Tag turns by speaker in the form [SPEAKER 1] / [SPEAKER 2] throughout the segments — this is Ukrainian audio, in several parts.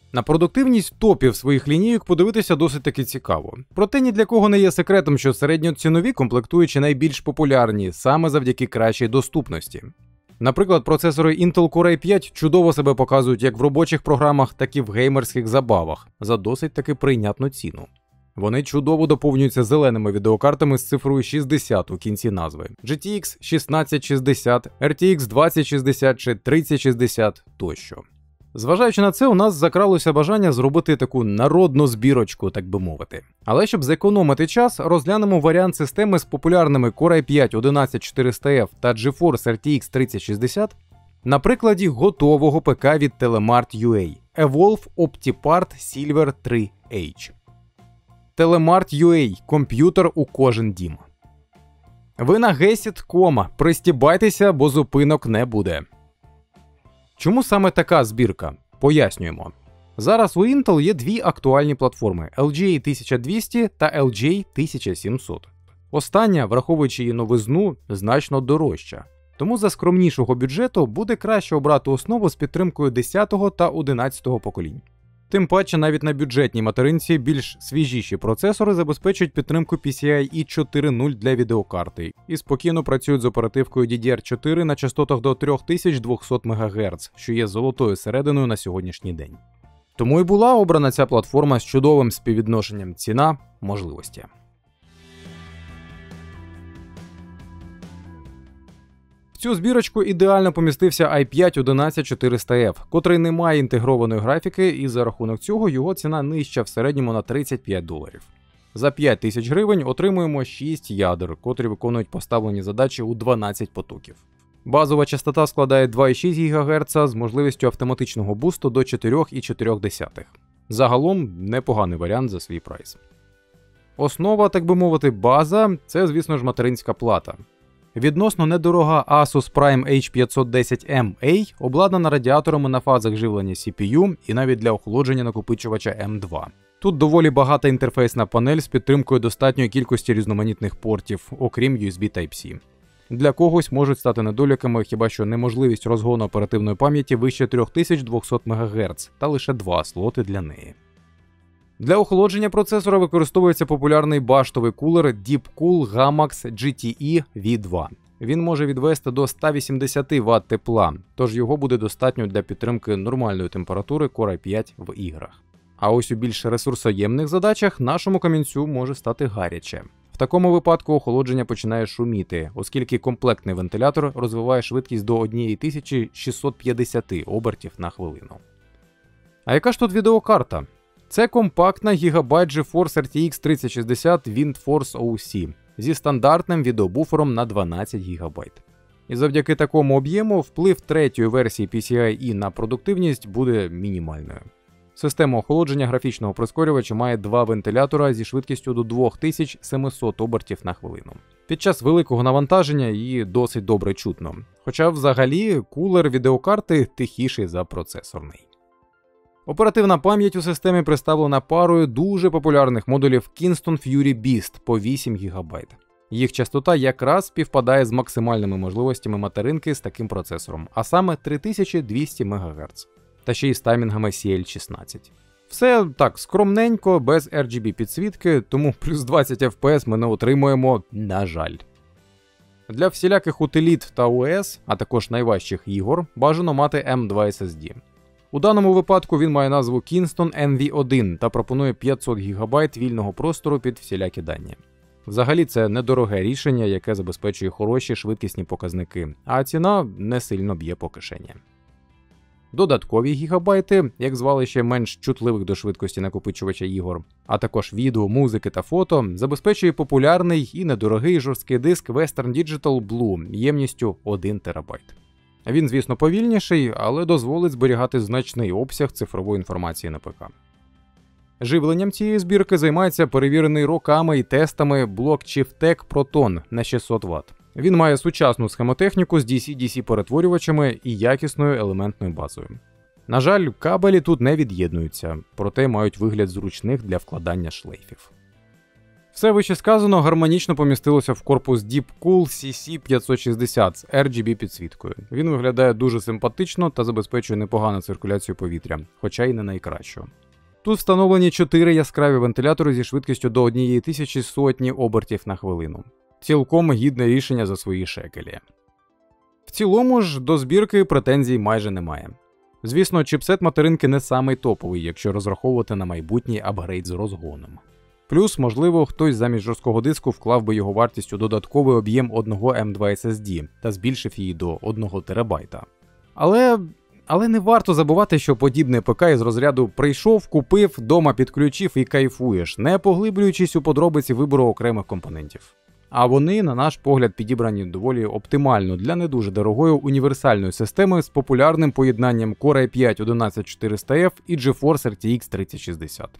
[SPEAKER 1] На продуктивність топів своїх лінійок подивитися досить таки цікаво. Проте ні для кого не є секретом, що середньоцінові комплектуючі найбільш популярні саме завдяки кращій доступності. Наприклад, процесори Intel Core i5 чудово себе показують як в робочих програмах, так і в геймерських забавах за досить таки прийнятну ціну. Вони чудово доповнюються зеленими відеокартами з цифрою 60 у кінці назви. GTX 1660, RTX 2060 чи 3060 тощо. Зважаючи на це, у нас закралося бажання зробити таку народну збірочку, так би мовити. Але щоб зекономити час, розглянемо варіант системи з популярними Core i5 11400F та GeForce RTX 3060 на прикладі готового ПК від Telemart UA Evolve Optipart Silver 3H. Telemart UA – комп'ютер у кожен дім. Ви на Gesit, пристібайтеся, бо зупинок не буде. Чому саме така збірка? Пояснюємо. Зараз у Intel є дві актуальні платформи LGA 1200 та LGA 1700. Остання, враховуючи її новизну, значно дорожча. Тому за скромнішого бюджету буде краще обрати основу з підтримкою 10 та 11 поколінь. Тим паче навіть на бюджетній материнці більш свіжіші процесори забезпечують підтримку PCIe 4.0 для відеокарти і спокійно працюють з оперативкою DDR4 на частотах до 3200 МГц, що є золотою серединою на сьогоднішній день. Тому і була обрана ця платформа з чудовим співвідношенням ціна-можливості. В цю збірочку ідеально помістився i5 11400F, котрий не має інтегрованої графіки, і за рахунок цього його ціна нижча в середньому на $35. За 5000 гривень отримуємо 6 ядер, котрі виконують поставлені задачі у 12 потоків. Базова частота складає 2,6 ГГц з можливістю автоматичного бусту до 4,4. Загалом непоганий варіант за свій прайс. Основа, так би мовити, база – це, звісно ж, материнська плата. Відносно недорога Asus Prime H510MA обладнана радіаторами на фазах живлення CPU і навіть для охолодження накопичувача M2. Тут доволі багата інтерфейсна панель з підтримкою достатньої кількості різноманітних портів, окрім USB Type-C. Для когось можуть стати недоліками хіба що неможливість розгону оперативної пам'яті вище 3200 МГц та лише 2 слоти для неї. Для охолодження процесора використовується популярний баштовий кулер Deepcool Gamax GTE V2. Він може відвести до 180 Вт тепла, тож його буде достатньо для підтримки нормальної температури Core i5 в іграх. А ось у більш ресурсоємних задачах нашому камінцю може стати гаряче. В такому випадку охолодження починає шуміти, оскільки комплектний вентилятор розвиває швидкість до 1650 обертів на хвилину. А яка ж тут відеокарта? Це компактна Gigabyte GeForce RTX 3060 WindForce OC зі стандартним відеобуфером на 12 ГБ. І завдяки такому об'єму вплив третьої версії PCIe на продуктивність буде мінімальною. Система охолодження графічного прискорювача має два вентилятора зі швидкістю до 2700 обертів на хвилину. Під час великого навантаження її досить добре чутно, хоча взагалі кулер відеокарти тихіший за процесорний. Оперативна пам'ять у системі представлена парою дуже популярних модулів Kingston Fury Beast по 8 ГБ. Їх частота якраз співпадає з максимальними можливостями материнки з таким процесором, а саме 3200 МГц. Та ще й з таймінгами CL16. Все так скромненько, без RGB підсвітки, тому плюс 20 FPS ми не отримуємо, на жаль. Для всіляких утиліт та ОС, а також найважчих ігор, бажано мати M2 SSD. У даному випадку він має назву Kingston NV1 та пропонує 500 ГБ вільного простору під всілякі дані. Взагалі це недороге рішення, яке забезпечує хороші швидкісні показники, а ціна не сильно б'є по кишені. Додаткові гігабайти, як звалище менш чутливих до швидкості накопичувача ігор, а також відео, музики та фото, забезпечує популярний і недорогий жорсткий диск Western Digital Blue ємністю 1 ТБ. Він, звісно, повільніший, але дозволить зберігати значний обсяг цифрової інформації на ПК. Живленням цієї збірки займається перевірений роками і тестами блок Chieftec Proton на 600 Вт. Він має сучасну схемотехніку з DC-DC перетворювачами і якісною елементною базою. На жаль, кабелі тут не від'єднуються, проте мають вигляд зручних для вкладання шлейфів. Все вищесказано гармонічно помістилося в корпус Deepcool CC560 з RGB підсвіткою. Він виглядає дуже симпатично та забезпечує непогану циркуляцію повітря, хоча й не найкращу. Тут встановлені 4 яскраві вентилятори зі швидкістю до 1100 обертів на хвилину. Цілком гідне рішення за свої шекелі. В цілому ж до збірки претензій майже немає. Звісно, чіпсет материнки не самий топовий, якщо розраховувати на майбутній апгрейд з розгоном. Плюс, можливо, хтось замість жорсткого диску вклав би його вартість у додатковий об'єм 1 M2 SSD та збільшив її до 1 терабайта. Але не варто забувати, що подібне ПК із розряду прийшов, купив, дома підключив і кайфуєш, не поглиблюючись у подробиці вибору окремих компонентів. А вони, на наш погляд, підібрані доволі оптимально для не дуже дорогої універсальної системи з популярним поєднанням Core i5 11400F і GeForce RTX 3060.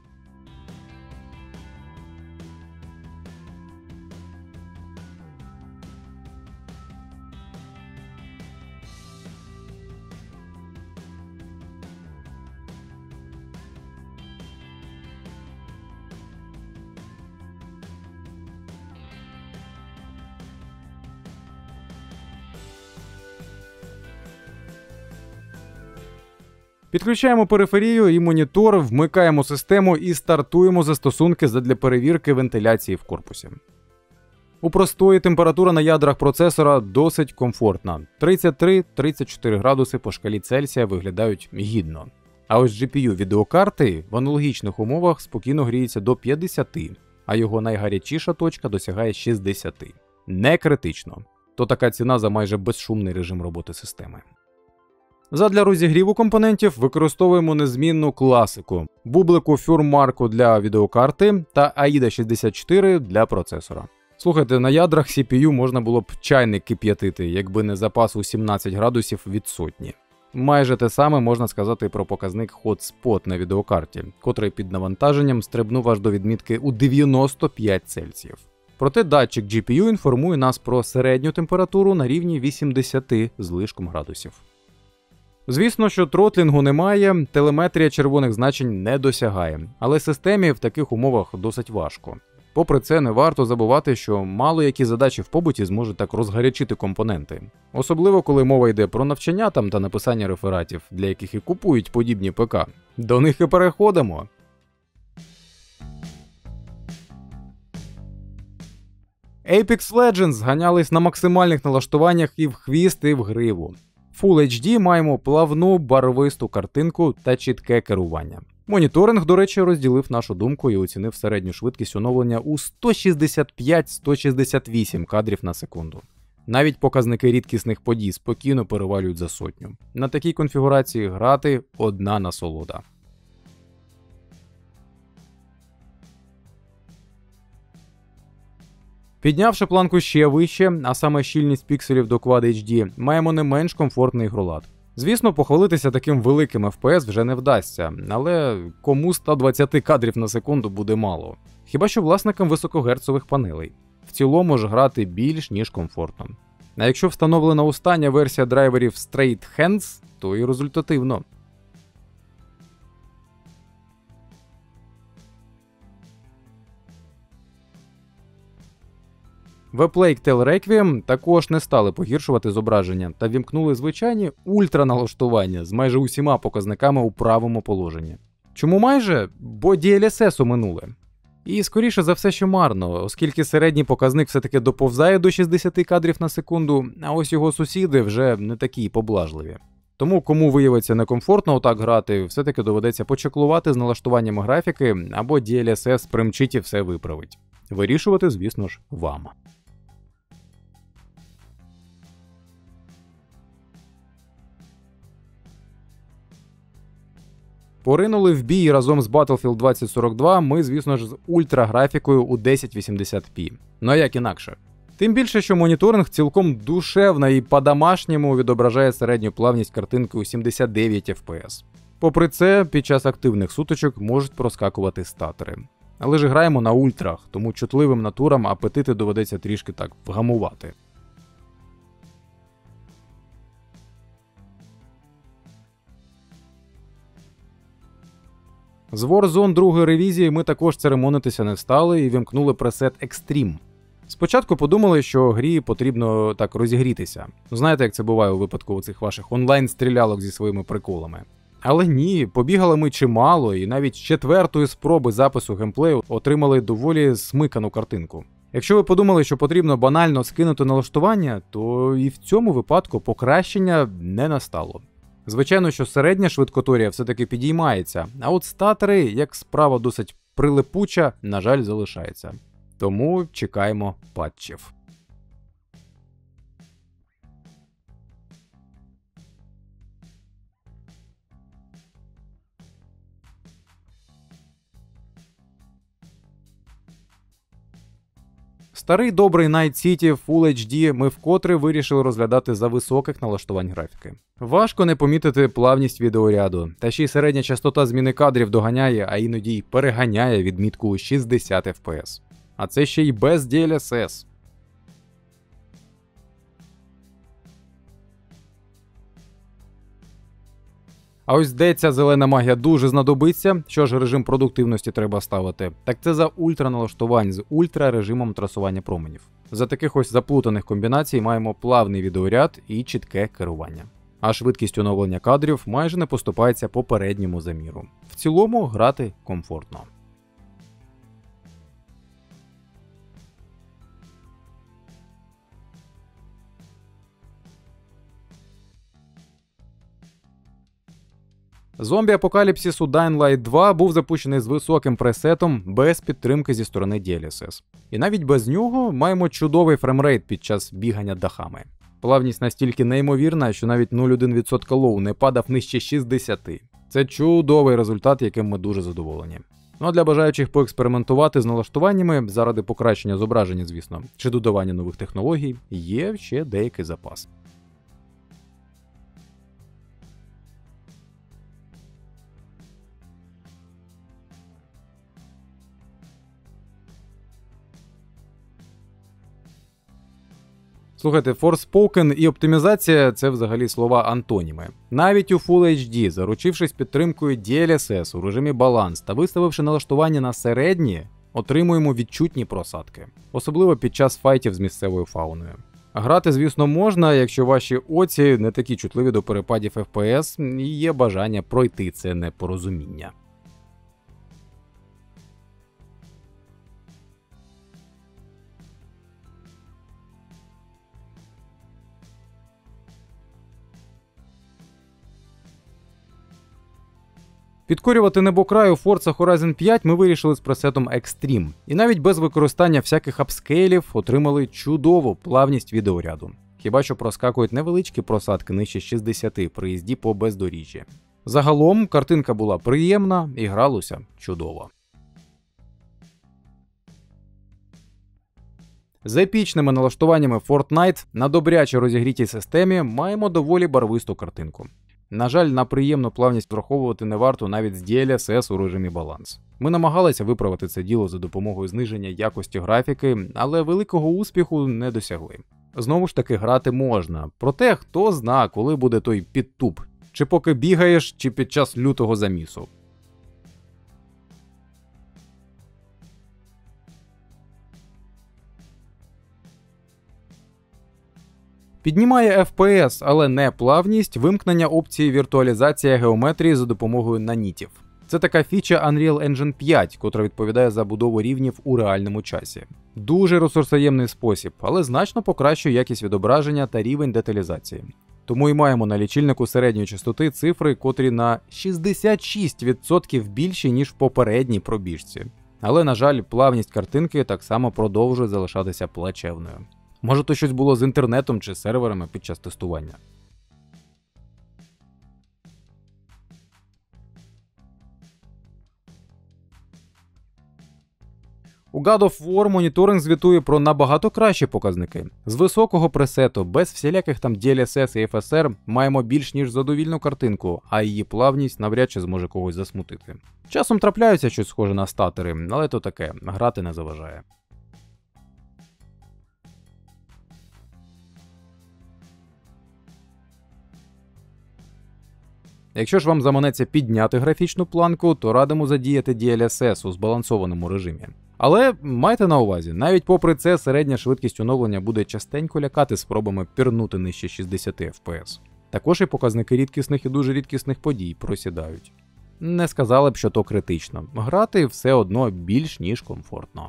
[SPEAKER 1] Підключаємо периферію і монітор, вмикаємо систему і стартуємо застосунки задля перевірки вентиляції в корпусі. У простої температура на ядрах процесора досить комфортна. 33-34 градуси по шкалі Цельсія виглядають гідно. А ось GPU відеокарти в аналогічних умовах спокійно гріється до 50, а його найгарячіша точка досягає 60. Не критично. То така ціна за майже безшумний режим роботи системи. Задля розігріву компонентів використовуємо незмінну класику – бублику фюрмарку для відеокарти та AIDA 64 для процесора. Слухайте, на ядрах CPU можна було б чайник кип'ятити, якби не запас у 17 градусів від сотні. Майже те саме можна сказати про показник Hotspot на відеокарті, котрий під навантаженням стрибнув аж до відмітки у 95 Цельсіїв. Проте датчик GPU інформує нас про середню температуру на рівні 80 з лишком градусів. Звісно, що тротлінгу немає, телеметрія червоних значень не досягає, але системі в таких умовах досить важко. Попри це, не варто забувати, що мало які задачі в побуті зможуть так розгарячити компоненти. Особливо, коли мова йде про навчання та написання рефератів, для яких і купують подібні ПК. До них і переходимо. Apex Legends ганялись на максимальних налаштуваннях і в хвіст, і в гриву. Full HD маємо плавну, барвисту картинку та чітке керування. Моніторинг, до речі, розділив нашу думку і оцінив середню швидкість оновлення у 165-168 кадрів на секунду. Навіть показники рідкісних подій спокійно перевалюють за 100. На такій конфігурації грати – одна насолода. Піднявши планку ще вище, а саме щільність пікселів до Quad HD, маємо не менш комфортний ігролад. Звісно, похвалитися таким великим FPS вже не вдасться, але кому 120 кадрів на секунду буде мало. Хіба що власникам високогерцових панелей. В цілому ж грати більш ніж комфортно. А якщо встановлена остання версія драйверів Straight Hands, то і результативно. В Plague Tale Requiem також не стали погіршувати зображення та вімкнули звичайні ультраналаштування з майже усіма показниками у правому положенні. Чому майже? Бо DLSS минуле. І скоріше за все, що марно, оскільки середній показник все-таки доповзає до 60 кадрів на секунду, а ось його сусіди вже не такі поблажливі. Тому кому виявиться некомфортно отак грати, все-таки доведеться почеклувати з налаштуваннями графіки, або DLSS примчить і все виправить. Вирішувати, звісно ж, вам. Поринули в бій разом з Battlefield 2042 ми, звісно ж, з ультраграфікою у 1080p. Ну а як інакше? Тим більше, що моніторинг цілком душевно і по-домашньому відображає середню плавність картинки у 79 FPS. Попри це, під час активних сутичок можуть проскакувати статери. Але ж граємо на ультрах, тому чутливим натурам апетити доведеться трішки так вгамувати. З Warzone другої ревізії ми також церемонитися не стали і вимкнули пресет Extreme. Спочатку подумали, що грі потрібно так розігрітися. Знаєте, як це буває у випадку цих ваших онлайн-стрілялок зі своїми приколами. Але ні, побігали ми чимало, і навіть з четвертої спроби запису геймплею отримали доволі смикану картинку. Якщо ви подумали, що потрібно банально скинути налаштування, то і в цьому випадку покращення не настало. Звичайно, що середня швидкоторія все-таки підіймається, а от статери, як справа досить прилипуча, на жаль, залишається. Тому чекаємо патчів. Старий добрий Night City Full HD ми вкотре вирішили розглядати за високих налаштувань графіки. Важко не помітити плавність відеоряду, та ще й середня частота зміни кадрів доганяє, а іноді й переганяє відмітку 60 FPS. А це ще й без DLSS. А ось де ця зелена магія дуже знадобиться, що ж режим продуктивності треба ставити, так це за ультраналаштувань з ультрарежимом трасування променів. За таких ось заплутаних комбінацій маємо плавний відеоряд і чітке керування. А швидкість оновлення кадрів майже не поступається попередньому заміру. В цілому грати комфортно. Зомбі-апокаліпсис у Dying Light 2 був запущений з високим пресетом без підтримки зі сторони DLSS. І навіть без нього маємо чудовий фреймрейт під час бігання дахами. Плавність настільки неймовірна, що навіть 0,1% лоу не падав нижче 60. Це чудовий результат, яким ми дуже задоволені. Ну а для бажаючих поекспериментувати з налаштуваннями, заради покращення зображення, звісно, чи додавання нових технологій, є ще деякий запас. Слухайте, Forspoken і оптимізація – це взагалі слова антоніми. Навіть у Full HD, заручившись підтримкою DLSS у режимі баланс та виставивши налаштування на середні, отримуємо відчутні просадки. Особливо під час файтів з місцевою фауною. Грати, звісно, можна, якщо ваші оці не такі чутливі до перепадів FPS і є бажання пройти це непорозуміння. Підкорювати небокрай у Forza Horizon 5 ми вирішили з пресетом Extreme. І навіть без використання всяких апскейлів отримали чудову плавність відеоряду. Хіба що проскакують невеличкі просадки нижче 60 при їзді по бездоріжжі. Загалом картинка була приємна і гралося чудово. З епічними налаштуваннями Fortnite на добряче розігрітій системі маємо доволі барвисту картинку. На жаль, на приємну плавність враховувати не варто навіть з DLSS у режимі баланс. Ми намагалися виправити це діло за допомогою зниження якості графіки, але великого успіху не досягли. Знову ж таки, грати можна, проте хто зна, коли буде той підтуп, чи поки бігаєш, чи під час лютого замісу. Піднімає FPS, але не плавність, вимкнення опції віртуалізація геометрії за допомогою нанітів. Це така фіча Unreal Engine 5, котра відповідає за будову рівнів у реальному часі. Дуже ресурсоємний спосіб, але значно покращує якість відображення та рівень деталізації. Тому і маємо на лічильнику середньої частоти цифри, котрі на 66% більші, ніж в попередній пробіжці. Але, на жаль, плавність картинки так само продовжує залишатися плачевною. Може, то щось було з інтернетом чи серверами під час тестування. У God of War моніторинг звітує про набагато кращі показники. З високого пресету, без всіляких там DLSS і FSR, маємо більш ніж задовільну картинку, а її плавність навряд чи зможе когось засмутити. Часом трапляються щось схоже на статери, але то таке, грати не заважає. Якщо ж вам заманеться підняти графічну планку, то радимо задіяти DLSS у збалансованому режимі. Але майте на увазі, навіть попри це середня швидкість оновлення буде частенько лякати спробами пірнути нижче 60 FPS. Також і показники рідкісних і дуже рідкісних подій просідають. Не сказали б, що то критично. Грати все одно більш ніж комфортно.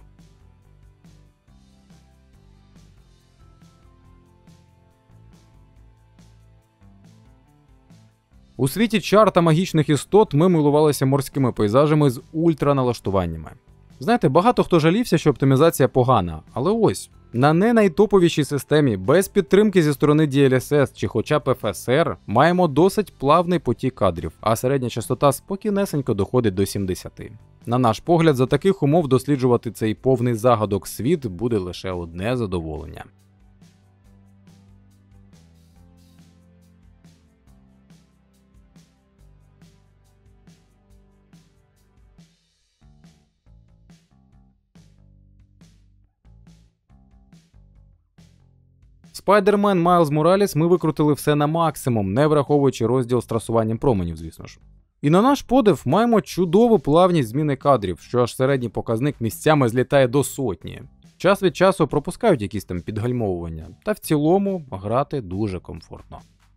[SPEAKER 1] У світі чар та магічних істот ми милувалися морськими пейзажами з ультраналаштуваннями. Знаєте, багато хто жалівся, що оптимізація погана, але ось, на не найтоповішій системі, без підтримки зі сторони DLSS чи хоча б FSR, маємо досить плавний потік кадрів, а середня частота спокійнесенько доходить до 70. На наш погляд, за таких умов досліджувати цей повний загадок світ буде лише одне задоволення. Spider-Man Miles Morales ми викрутили все на максимум, не враховуючи розділ з трасуванням променів, звісно ж. І на наш подив маємо чудову плавність зміни кадрів, що аж середній показник місцями злітає до 100. Час від часу пропускають якісь там підгальмовування, та в цілому грати дуже комфортно.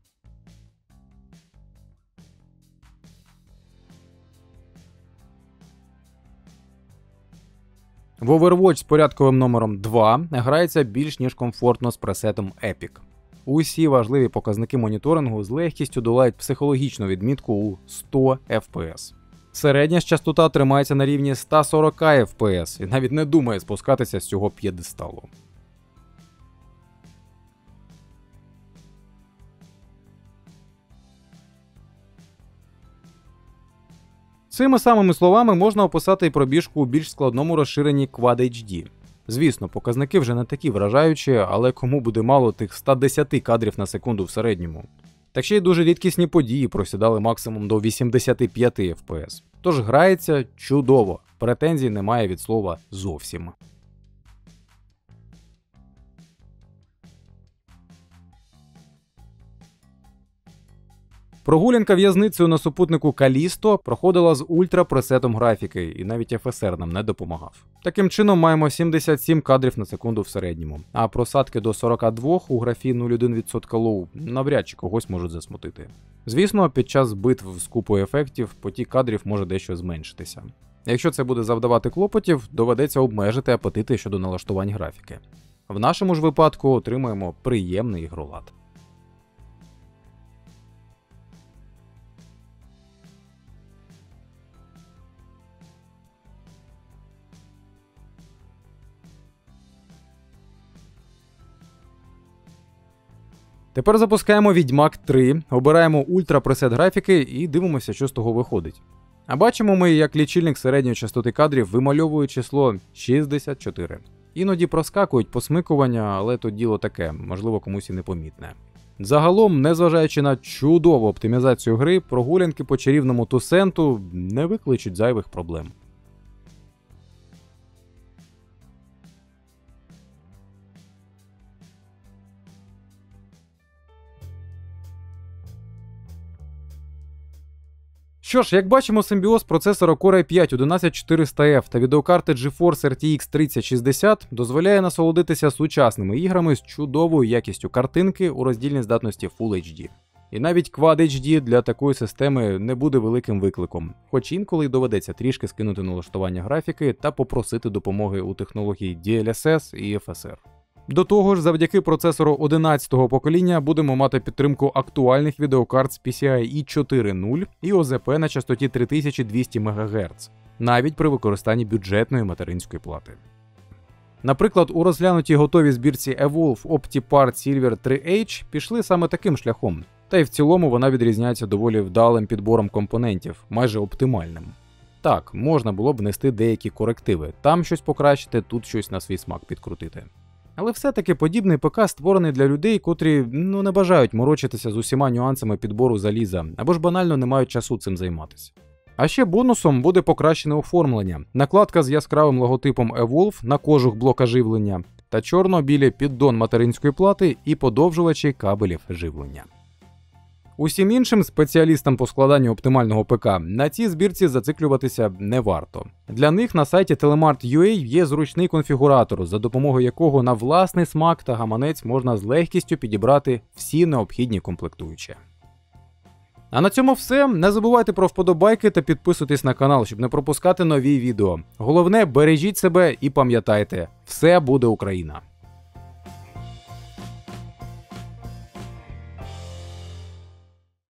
[SPEAKER 1] В Overwatch з порядковим номером 2 грається більш ніж комфортно з пресетом Epic. Усі важливі показники моніторингу з легкістю долають психологічну відмітку у 100 FPS. Середня ж частота тримається на рівні 140 FPS і навіть не думає спускатися з цього п'єдесталу. Цими самими словами можна описати і пробіжку у більш складному розширенні Quad HD. Звісно, показники вже не такі вражаючі, але кому буде мало тих 110 кадрів на секунду в середньому. Так ще й дуже рідкісні події просідали максимум до 85 FPS. Тож грається чудово, претензій немає від слова зовсім. Прогулянка в'язницею на супутнику Калісто проходила з ультрапресетом графіки, і навіть FSR нам не допомагав. Таким чином маємо 77 кадрів на секунду в середньому, а просадки до 42 у графі 0,1% лоу навряд чи когось можуть засмутити. Звісно, під час битв з купою ефектів потік кадрів може дещо зменшитися. Якщо це буде завдавати клопотів, доведеться обмежити апетити щодо налаштувань графіки. В нашому ж випадку отримаємо приємний ігролад. Тепер запускаємо Відьмак 3, обираємо ультрапресет графіки і дивимося, що з того виходить. А бачимо ми, як лічильник середньої частоти кадрів вимальовує число 64. Іноді проскакують посмикування, але то діло таке, можливо комусь і непомітне. Загалом, незважаючи на чудову оптимізацію гри, прогулянки по чарівному Тусенту не викличуть зайвих проблем. Що ж, як бачимо, симбіоз процесора Core i5 11400F та відеокарти GeForce RTX 3060 дозволяє насолодитися сучасними іграми з чудовою якістю картинки у роздільній здатності Full HD. І навіть Quad HD для такої системи не буде великим викликом, хоч інколи й доведеться трішки скинути налаштування графіки та попросити допомоги у технології DLSS і FSR. До того ж, завдяки процесору 11-го покоління будемо мати підтримку актуальних відеокарт з PCIe 4.0 і ОЗП на частоті 3200 МГц, навіть при використанні бюджетної материнської плати. Наприклад, у розглянутій готовій збірці Evolve OptiPart Silver 3H пішли саме таким шляхом, та й в цілому вона відрізняється доволі вдалим підбором компонентів, майже оптимальним. Так, можна було б внести деякі корективи, там щось покращити, тут щось на свій смак підкрутити. Але все-таки подібний ПК створений для людей, котрі не бажають морочитися з усіма нюансами підбору заліза, або ж банально не мають часу цим займатися. А ще бонусом буде покращене оформлення, накладка з яскравим логотипом Evolve на кожух блока живлення та чорно-білі піддон материнської плати і подовжувачі кабелів живлення. Усім іншим спеціалістам по складанню оптимального ПК на цій збірці зациклюватися не варто. Для них на сайті Telemart.ua є зручний конфігуратор, за допомогою якого на власний смак та гаманець можна з легкістю підібрати всі необхідні комплектуючі. А на цьому все. Не забувайте про вподобайки та підписуйтесь на канал, щоб не пропускати нові відео. Головне, бережіть себе і пам'ятайте, все буде Україна!